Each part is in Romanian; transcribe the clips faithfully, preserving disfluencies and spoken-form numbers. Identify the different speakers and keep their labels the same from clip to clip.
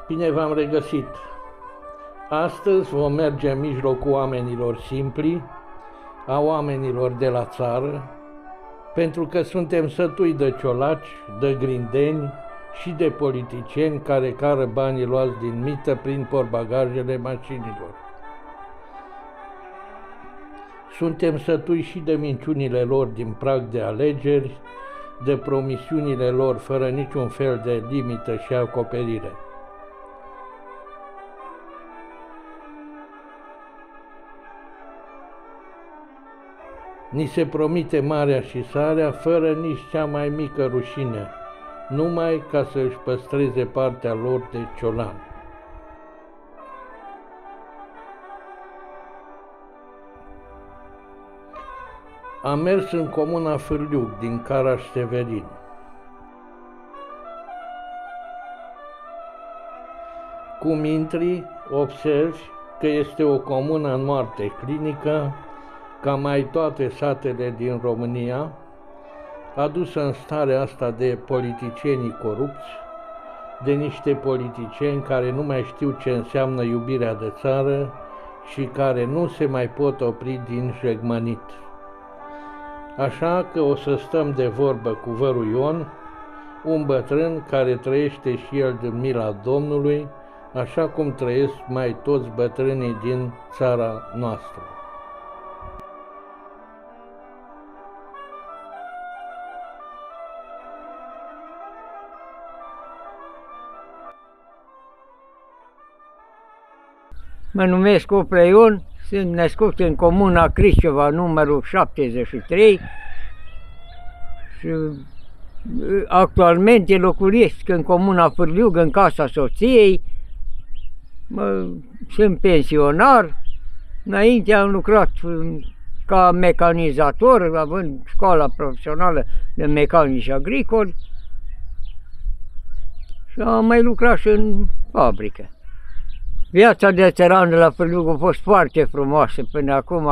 Speaker 1: Bine v-am regăsit! Astăzi vom merge în mijlocul oamenilor simpli, a oamenilor de la țară, pentru că suntem sătui de ciolaci, de grindeni și de politicieni care cară banii luați din mită prin portbagajele mașinilor. Suntem sătui și de minciunile lor din prag de alegeri, de promisiunile lor fără niciun fel de limită și acoperire. Ni se promite marea și sarea fără nici cea mai mică rușine, numai ca să își păstreze partea lor de ciolan. Am mers în comuna Fârliuc din Caraș-Severin. Cum intri, observi că este o comună în moarte clinică, ca mai toate satele din România, adusă în starea asta de politicienii corupți, de niște politicieni care nu mai știu ce înseamnă iubirea de țară și care nu se mai pot opri din jegmănit. Așa că o să stăm de vorbă cu vărul Ion, un bătrân care trăiește și el din mila Domnului, așa cum trăiesc mai toți bătrânii din țara noastră.
Speaker 2: Mă numesc Opră Ion, sunt născut în comuna Crișceva, numărul șaptezeci și trei și actualmente locuiesc în comuna Fârliuc, în casa soției. Mă, sunt pensionar, înainte am lucrat ca mecanizator, având școala profesională de mecanici agricoli și am mai lucrat și în fabrică. Viața de țăran de la Fârliuc a fost foarte frumoasă până acum,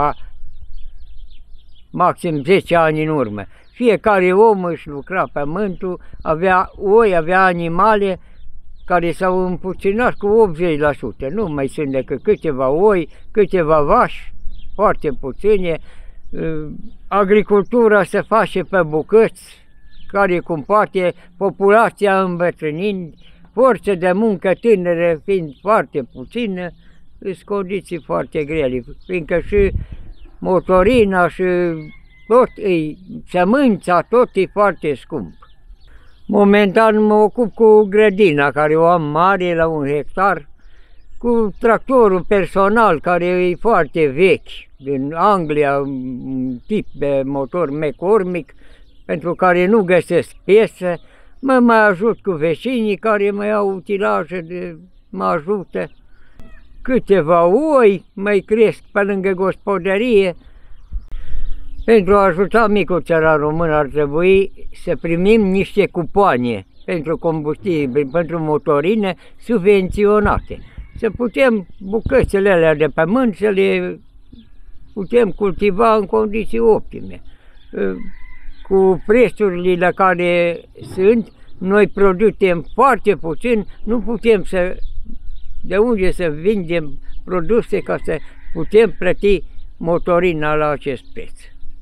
Speaker 2: maxim zece ani în urmă. Fiecare om își lucra pământul, avea oi, avea animale care s-au împuținat cu optzeci la sută. Nu mai sunt decât câteva oi, câteva vași, foarte puține. Agricultura se face pe bucăți, care cum poate, populația îmbătrânind, forță de muncă tânără fiind foarte puțină, sunt condiții foarte grele, fiindcă și motorina și tot, e, sămânța, tot e foarte scump. Momentan mă ocup cu grădina, care o am mare, la un hectar, cu tractorul personal, care e foarte vechi, din Anglia, un tip de motor mecormic, pentru care nu găsesc piese. Mă mai ajut cu vecinii care mai au utilaje, de, mă ajută. Câteva oi mai cresc pe lângă gospodărie. Pentru a ajuta micul țăran român ar trebui să primim niște cupoane pentru combustibil, pentru motorine subvenționate. Să putem bucățile alea de pământ să le putem cultiva în condiții optime. Cu prețurile care sunt, noi producem foarte puțin, nu putem să, de unde să vindem produse ca să putem plăti motorina la acest preț.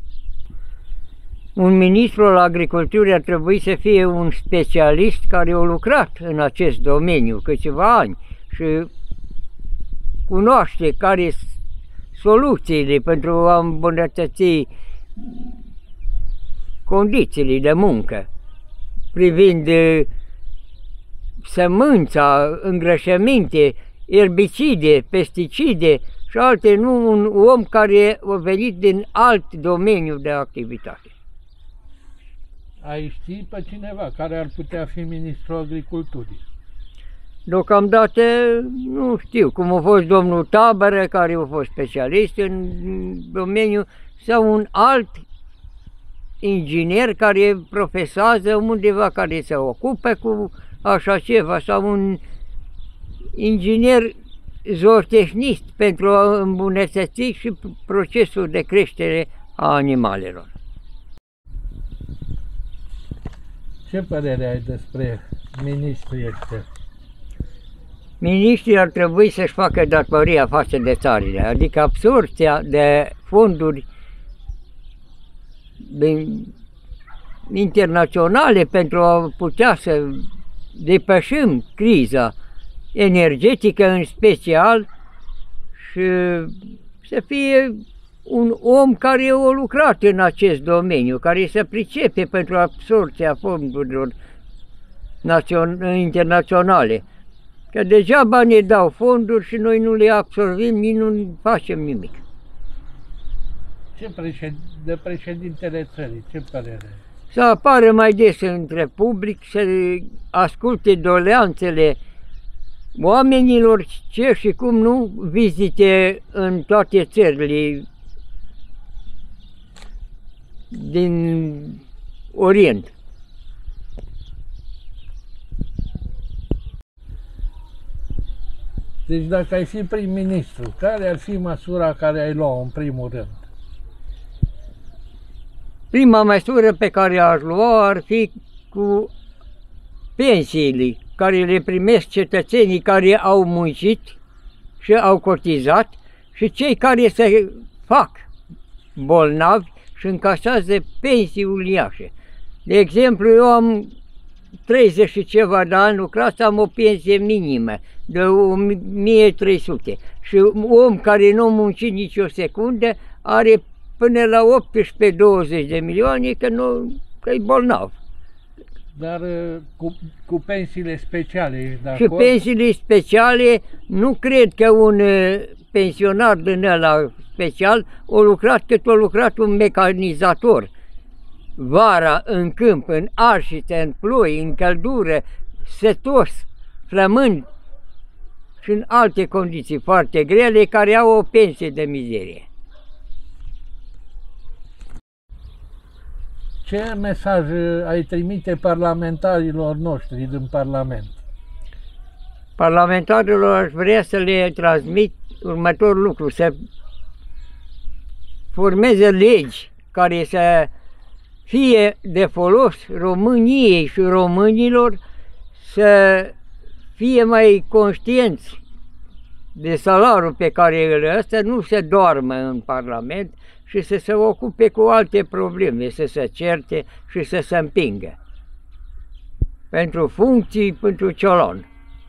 Speaker 2: Un ministru al agriculturii ar trebui să fie un specialist care a lucrat în acest domeniu câțiva ani și cunoaște care sunt soluțiile pentru a îmbunătăți condițiile de muncă, privind sămânța, îngrășăminte, erbicide, pesticide și alte, nu un om care a venit din alt domeniu de activitate.
Speaker 1: Ai ști pe cineva care ar putea fi ministrul agriculturii?
Speaker 2: Deocamdată nu știu, cum a fost domnul Tabără, care a fost specialist în domeniu, sau un alt inginer care profesează undeva, care se ocupe cu așa ceva, sau un inginer zootehnist pentru a îmbunătăți și procesul de creștere a animalelor.
Speaker 1: Ce părere ai despre ministrii ăștia?
Speaker 2: Miniștrii ar trebui să-și facă datoria față de țările, adică absorbția de fonduri internaționale pentru a putea să depășim criza energetică în special și să fie un om care a lucrat în acest domeniu, care se pricepe pentru absorbția fondurilor internaționale. Că degeaba ne dau fonduri și noi nu le absorbim, nici nu facem nimic.
Speaker 1: Ce președ... de președintele țării, ce părere?
Speaker 2: Să apară mai des între public, să asculte doleanțele oamenilor, ce și cum nu vizite în toate țările din Orient.
Speaker 1: Deci dacă ai fi prim-ministru, care ar fi măsura care ai lua în primul rând?
Speaker 2: Prima măsură pe care aș lua ar fi cu pensiile care le primesc cetățenii care au muncit și au cotizat și cei care se fac bolnavi și încasează pensii uriașe. De exemplu, eu am treizeci și ceva de ani lucrat, am o pensie minimă de o mie trei sute și un om care nu a muncit nici o secundă are până la optsprezece douăzeci de milioane că nu că e bolnav.
Speaker 1: Dar cu, cu pensiile speciale ești de
Speaker 2: Și
Speaker 1: acord?
Speaker 2: pensiile speciale, nu cred că un pensionar din ăla special a lucrat cât a lucrat un mecanizator. Vara în câmp, în arșiță, în ploi, în căldură, setos, flămând și în alte condiții foarte grele, care au o pensie de mizerie.
Speaker 1: Ce mesaj ai trimite parlamentarilor noștri din Parlament?
Speaker 2: Parlamentarilor aș vrea să le transmit următorul lucru, să formeze legi care să fie de folos României și românilor, să fie mai conștienți de salariul pe care îl ăsta, nu se doarmă în Parlament și să se ocupe cu alte probleme, să se certe și să se împingă pentru funcții, pentru ciolon.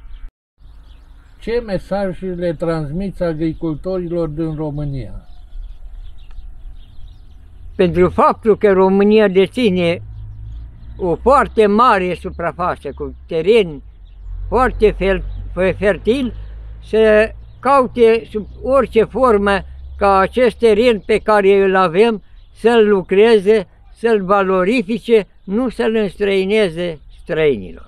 Speaker 1: Ce mesaj le transmiți agricultorilor din România?
Speaker 2: Pentru faptul că România deține o foarte mare suprafață cu teren foarte fertil, să caute sub orice formă ca acest teren pe care îl avem să-l lucreze, să-l valorifice, nu să-l înstrăineze străinilor.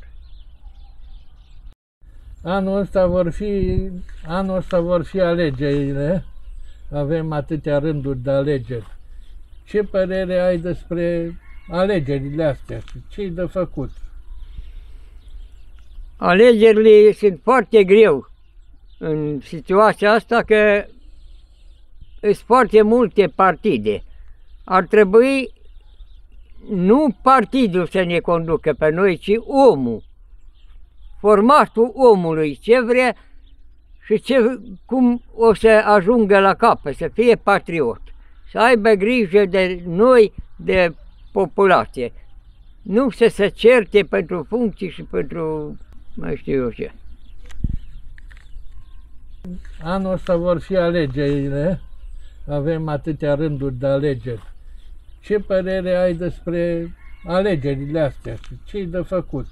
Speaker 1: Anul ăsta vor fi, anul ăsta vor fi alegerile, avem atâtea rânduri de alegeri. Ce părere ai despre alegerile astea? Ce-i de făcut?
Speaker 2: Alegerile sunt foarte greu în situația asta, că sunt foarte multe partide. Ar trebui nu partidul să ne conducă pe noi, ci omul, formatul omului, ce vrea și ce, cum o să ajungă la capăt, să fie patriot, să aibă grijă de noi, de populație, nu să se certe pentru funcții și pentru mai știu eu ce.
Speaker 1: Anul ăsta vor fi alegerile, avem atâtea rânduri de alegeri. Ce părere ai despre alegerile astea? Ce-i de făcut?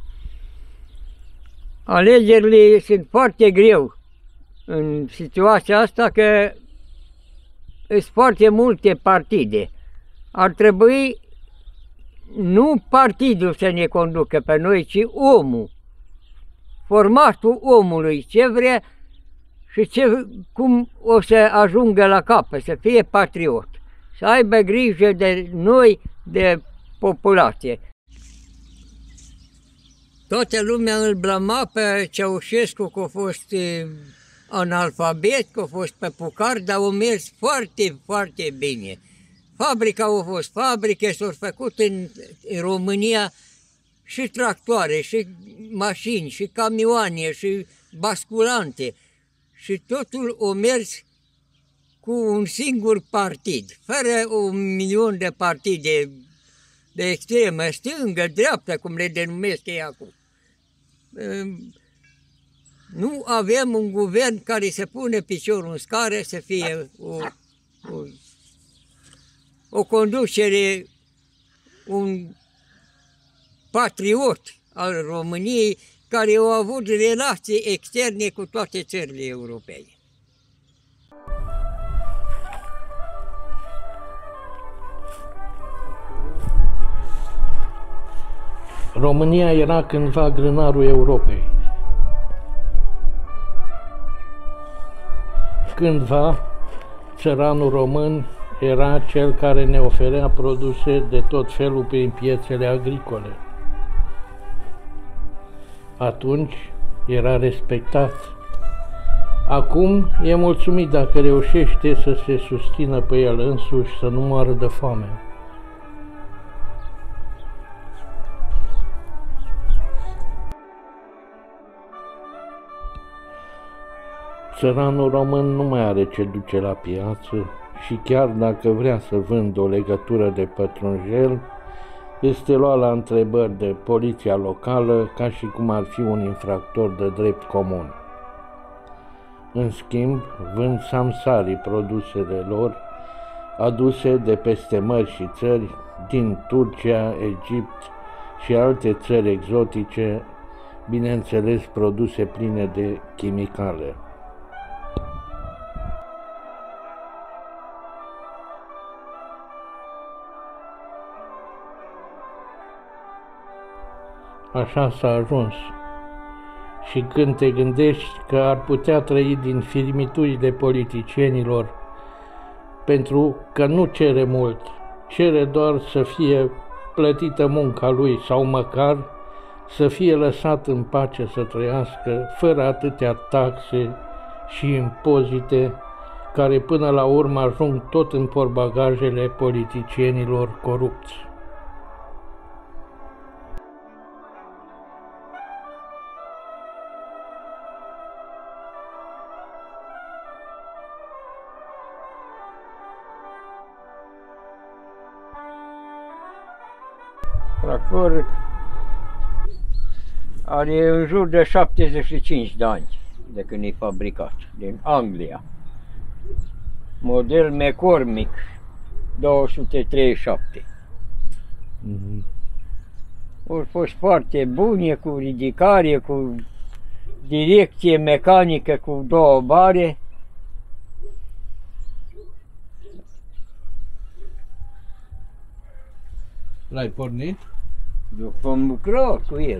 Speaker 2: Alegerile sunt foarte greu în situația asta, că sunt foarte multe partide. Ar trebui nu partidul să ne conducă pe noi, ci omul, formatul omului, ce vrea și ce, cum o să ajungă la capăt, să fie patriot, să aibă grijă de noi, de populație. Toată lumea îl blama pe Ceaușescu că a fost analfabet, că a fost păpucar, dar a mers foarte, foarte bine. Fabrica a fost fabrică, s-au făcut în România și tractoare, și mașini, și camioane, și basculante și totul o mers cu un singur partid, fără un milion de partide de extremă, stângă, dreaptă, cum le denumesc ei acum. Nu avem un guvern care să pune piciorul în scară, să fie o, o, o conducere, un patriot al României, care au avut relații externe cu toate țările europene.
Speaker 1: România era cândva grânarul Europei. Cândva, țăranul român era cel care ne oferea produse de tot felul prin piețele agricole. Atunci era respectat. Acum e mulțumit dacă reușește să se susțină pe el însuși, să nu moară de foame. Țăranul român nu mai are ce duce la piață și chiar dacă vrea să vândă o legătură de pătrunjel, este luat la întrebări de poliția locală ca și cum ar fi un infractor de drept comun. În schimb, vând samsarii produsele lor, aduse de peste mări și țări, din Turcia, Egipt și alte țări exotice, bineînțeles produse pline de chimicale. Așa s-a ajuns. Și când te gândești că ar putea trăi din firmiturile politicienilor, pentru că nu cere mult, cere doar să fie plătită munca lui sau măcar să fie lăsat în pace să trăiască fără atâtea taxe și impozite care până la urmă ajung tot în portbagajele politicienilor corupți.
Speaker 2: Tractor are în jur de șaptezeci și cinci de ani de când e fabricat, din Anglia. Model McCormick două sute treizeci și șapte. Mm-hmm. Au fost foarte bune, cu ridicare, cu direcție mecanică cu două bare.
Speaker 1: L-ai pornit?
Speaker 2: Eu vom lucra cu el.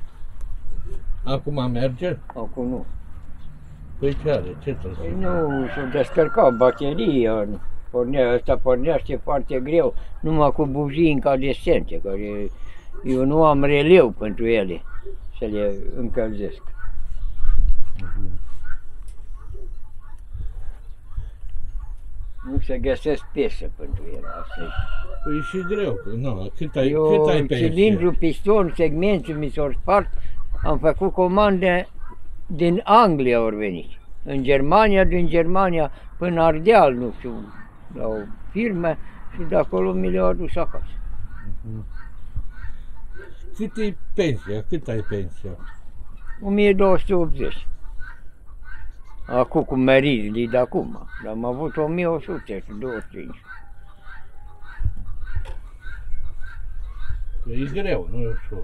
Speaker 1: Acum merge?
Speaker 2: Acum nu.
Speaker 1: Păi ce are? Ce trebuie să...
Speaker 2: Păi nu, s-a descărcat bateria. Pornea, ăsta pornește foarte greu, numai cu bujii incandescente, care eu nu am releu pentru ele, să le încălzesc. Uh-huh. Nu se găsesc piese pentru ele, asta e.
Speaker 1: Păi și greu, nu, cât ai,
Speaker 2: eu,
Speaker 1: cât ai pensie?
Speaker 2: Cilindru, piston, segmentul mi s-au spart, am făcut comande din Anglia au venit. În Germania, din Germania până Ardeal, nu știu, la o firmă și de acolo mi le-au adus acasă.
Speaker 1: Uh-huh. Cât e pensia? Cât ai pensia?
Speaker 2: o mie două sute optzeci. Acum cu măririle de acum, dar am avut o mie o sută douăzeci și cinci.
Speaker 1: E greu, nu e ușor.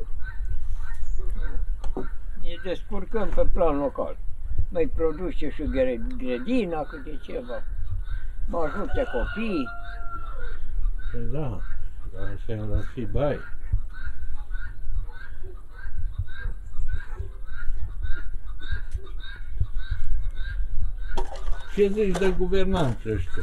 Speaker 2: Ne descurcăm pe plan local. Mai produce și grădina, câte ceva. Mă ajută copiii.
Speaker 1: Păi da, dar așa ar fi bai. Ce zici de guvernanță ăștia?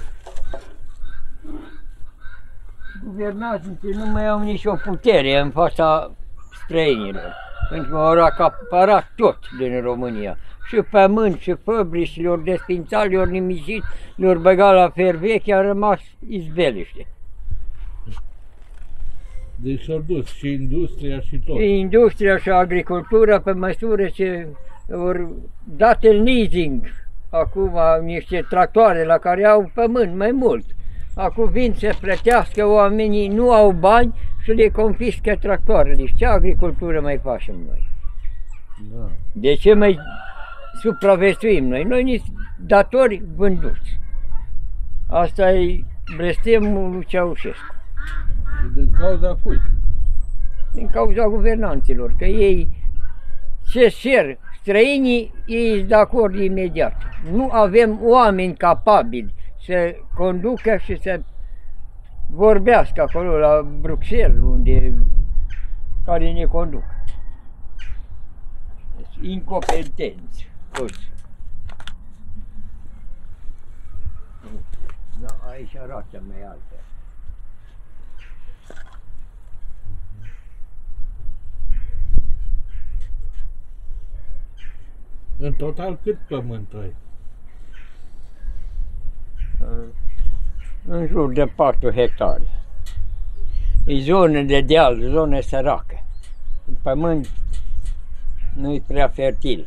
Speaker 2: Guvernanții nu mai au nicio putere în fața străinilor, pentru că au acaparat tot din România. Și pământ, și fabrici, le-au desfințat, le-au nimicit, le-au băgat la ferveche, a rămas izbeliște.
Speaker 1: Deci s-au dus și industria și tot.
Speaker 2: Industria și agricultura, pe măsură ce ori dat în leasing acum niște tractoare la care au pământ mai mult. Acum vin să plătească, oamenii nu au bani și le confiscă tractoarele. Ce agricultură mai facem noi?
Speaker 1: Da.
Speaker 2: De ce mai supraviețuim noi? Noi nici datori vânduți. Asta e blestemul lui Ceaușescu.
Speaker 1: Și din cauza cui?
Speaker 2: Din cauza guvernanților, că ei ce cer străinii, ei sunt de acord imediat. Nu avem oameni capabili să conducă și să vorbească acolo la Bruxelles, unde, care ne conduc. Incompetenți toți. Da, aici arată mai altfel.
Speaker 1: În total cât pământ ai?
Speaker 2: În jur de patru hectare. E zonă de deal, zonă săracă. Pământ nu e prea fertil.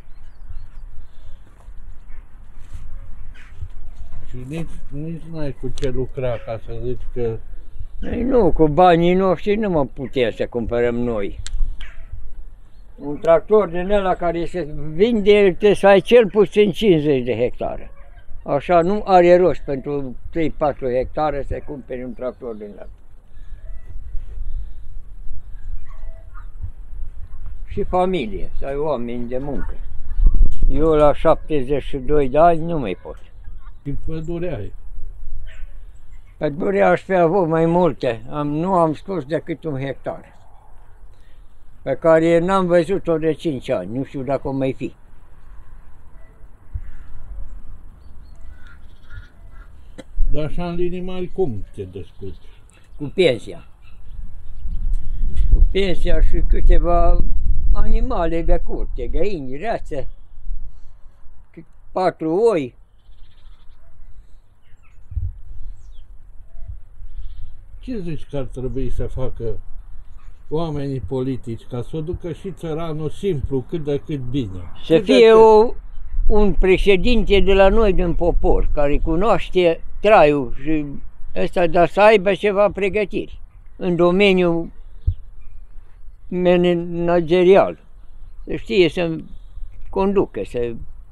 Speaker 1: Și nici, nici n-ai cu ce lucra, ca să zici că...
Speaker 2: Ei, nu, cu banii noștri nu mă putem să cumpărăm noi. Un tractor din ăla care se vinde, trebuie să ai cel puțin cincizeci de hectare. Așa nu are rost pentru trei patru hectare să cumperi un tractor din ăla. Și familie, să ai oameni de muncă. Eu la șaptezeci și doi de ani nu mai pot.
Speaker 1: Și pădure ai.
Speaker 2: Pădurea aș fi avut mai multe, am, nu am scos decât un hectar, pe care n-am văzut-o de cinci ani, nu știu dacă o mai fi.
Speaker 1: Dar așa în linii mari cum te descurci?
Speaker 2: Cu pensia. Cu pensia și câteva animale de curte, găini, rețe, patru oi.
Speaker 1: Ce zici că ar trebui să facă oamenii politici ca să o ducă și țăranul simplu cât de cât bine?
Speaker 2: Să
Speaker 1: cât
Speaker 2: fie o, un președinte de la noi din popor, care cunoaște traiul și ăsta, dar să aibă ceva pregătiri în domeniul managerial. Să știe să conducă, să...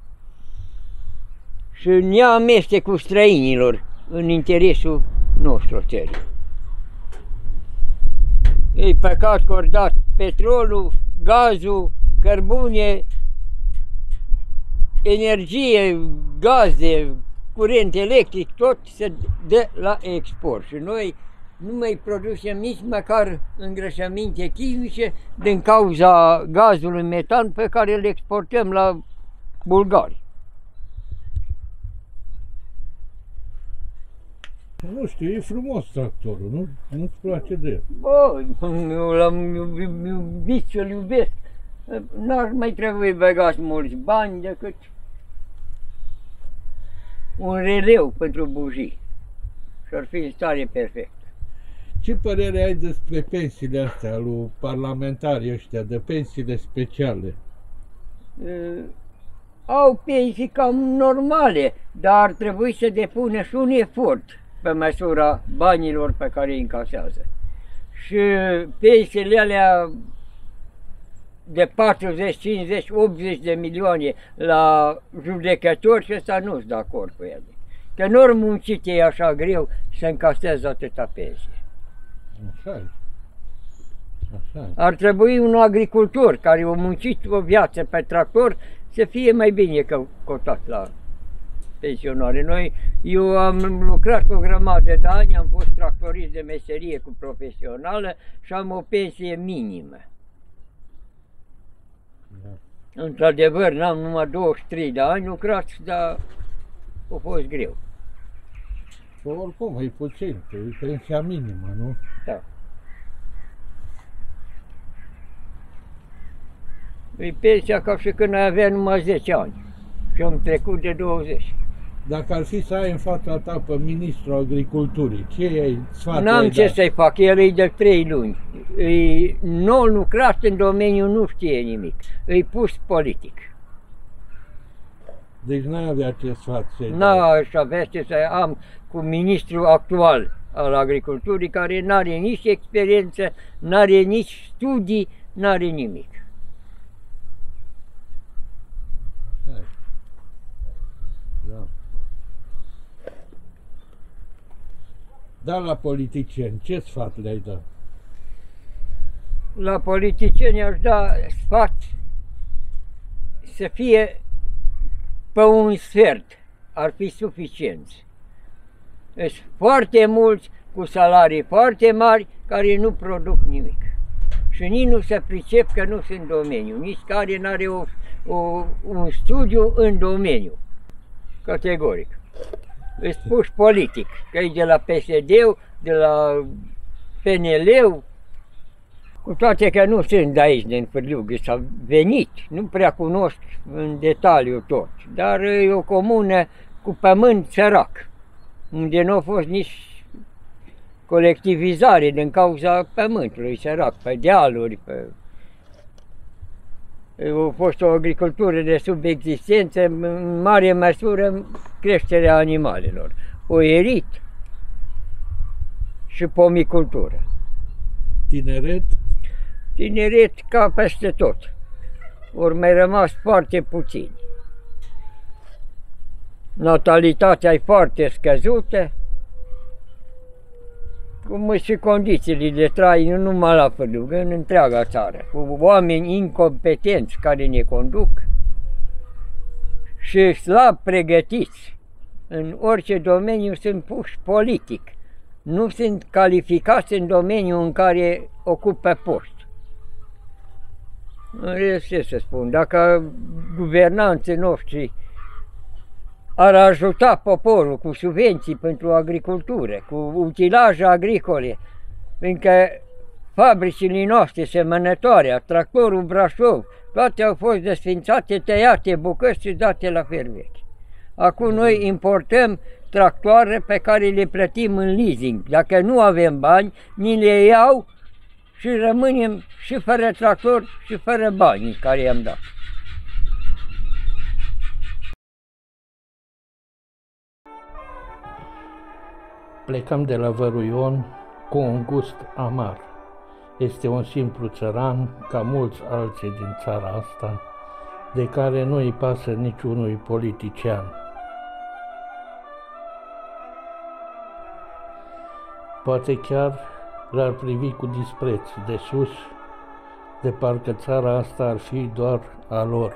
Speaker 2: și ne amestecul străinilor în interesul nostru țării. E păcat că ori dat petrolul, gazul, cărbune, energie, gaze, curent electric, tot se dă la export. Și noi nu mai producem nici măcar îngrășăminte chimice din cauza gazului metan pe care îl exportăm la bulgari.
Speaker 1: Nu știu, e frumos tractorul, nu? Nu-ți place de el?
Speaker 2: Bă, eu l-am iubit și-l iubesc. N-ar mai trebui băgați mulți bani decât un releu pentru bujii. Și-ar fi în stare perfectă.
Speaker 1: Ce părere ai despre pensiile astea lui parlamentarii ăștia, de pensiile speciale?
Speaker 2: Uh, au pensii cam normale, dar ar trebui să depună și un efort pe măsura banilor pe care îi încasează. Și pensiile alea de patruzeci, cincizeci, optzeci de milioane la judecători, și ăsta nu sunt de acord cu ele. Că nu ori muncit ei așa greu să încaseze atâta pensie.
Speaker 1: Așa e. Așa e.
Speaker 2: Ar trebui un agricultor care a muncit o viață pe tractor să fie mai bine cotat la pensionare. Noi, eu am lucrat o grămadă de ani, am fost tractorist de meserie cu profesională și am o pensie minimă.
Speaker 1: Da.
Speaker 2: Într-adevăr, n-am numai douăzeci și trei de ani lucrat, dar a fost greu.
Speaker 1: Că oricum e puțin, că e pensia minimă, nu?
Speaker 2: Da. E pensia ca și când ai avea numai zece ani și am trecut de douăzeci.
Speaker 1: Dacă ar fi să ai în fața ta pe ministrul agriculturii, ce ai sfat?
Speaker 2: N-am ce să-i fac, el e de trei luni. E nou lucrat în domeniu, nu știe nimic. E pus politic.
Speaker 1: Deci n-ai avea ce sfat să-i dai.
Speaker 2: N-aș avea ce să am cu ministrul actual al agriculturii, care n-are nici experiență, n-are nici studii, n-are nimic.
Speaker 1: Hai. Da. Dar la politicieni, ce sfat le-ai da?
Speaker 2: La politicieni aș da sfat să fie pe un sfert, ar fi suficienți. Sunt foarte mulți cu salarii foarte mari care nu produc nimic. Și nici nu se pricep că nu sunt în domeniu, nici care nu are o, o, un studiu în domeniu. Categoric. Îți puși politic, că e de la P S D-ul, de la P N L-ul, cu toate că nu sunt de aici, din Fârliugu, s-a venit, nu prea cunosc în detaliu tot, dar e o comună cu pământ sărac, unde nu a fost nici colectivizare din cauza pământului sărac, pe dealuri, pe... A fost o agricultură de subexistență, în mare măsură creșterea animalelor, oierit și pomicultură.
Speaker 1: Tineret?
Speaker 2: Tineret ca peste tot. Ori mai rămas foarte puțini. Natalitatea e foarte scăzută, cum și condițiile de trai, nu numai la Fârliugu, în întreaga țară, cu oameni incompetenți care ne conduc și slab pregătiți. În orice domeniu sunt puși politic, nu sunt calificați în domeniul în care ocupă post. În rest, ce să spun, dacă guvernanții noștri ar ajuta poporul cu subvenții pentru agricultură, cu utilaje agricole, fiindcă fabricile noastre semănătoare, tractorul Brașov, toate au fost desfințate, tăiate bucăți și date la fervechi. Acum noi importăm tractoare pe care le plătim în leasing. Dacă nu avem bani, ni le iau și rămânem și fără tractor și fără banii care i-am dat.
Speaker 1: Plecăm de la Văruion cu un gust amar. Este un simplu țăran, ca mulți alții din țara asta, de care nu îi pasă niciunui politician. Poate chiar l-ar privi cu dispreț de sus, de parcă țara asta ar fi doar a lor.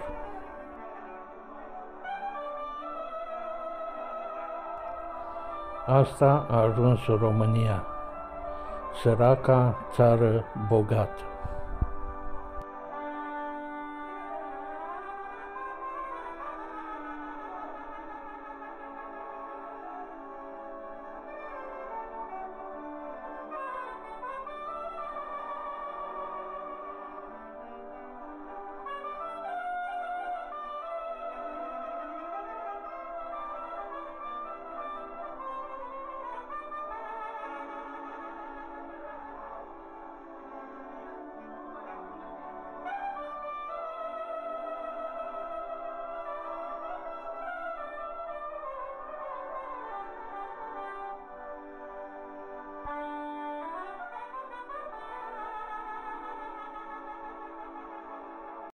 Speaker 1: Asta a ajuns România, săraca țară bogată.